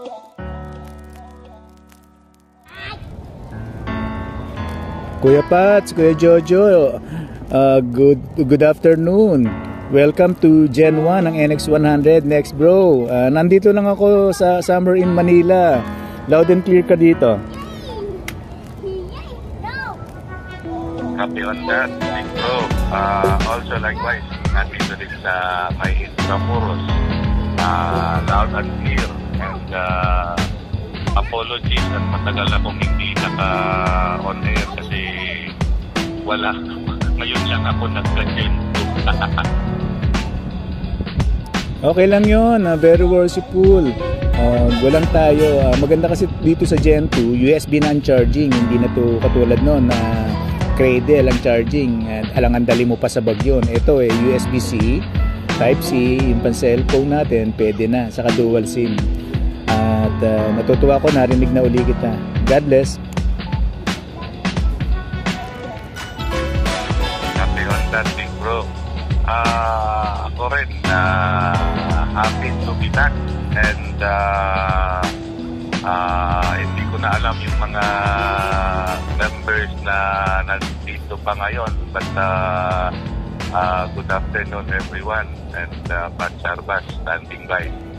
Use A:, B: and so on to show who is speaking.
A: Kuya Pats, Kuya Jojo, good afternoon. Welcome to Gen 1 ng NX100 Next Bro. Nandito lang ako sa Summer in Manila. Loud and clear ka dito.
B: Happy on that, Big Bro. Also likewise, nandito din sa may Intramuros. Loud and clear. And apologies at matagal akong hindi naka-on air kasi wala. Ngayon lang ako nag-schedule.
A: Okay lang yun, very worshipful. Walang tayo. Maganda kasi dito sa Gen 2, USB na ang charging. Hindi na to katulad noon na cradle ang charging. Alangan dali mo pa sa bag yun. Ito USB-C, Type-C, yung pan-cellphone natin, pwede na. Saka dual SIM. At natutuwa ko, narinig na uli kita. God bless.
B: Happy on that, Big Bro. Ako rin happy to be back and hindi ko na alam yung mga members na nandito pa ngayon, but good afternoon everyone, and Pat Charbas standing by.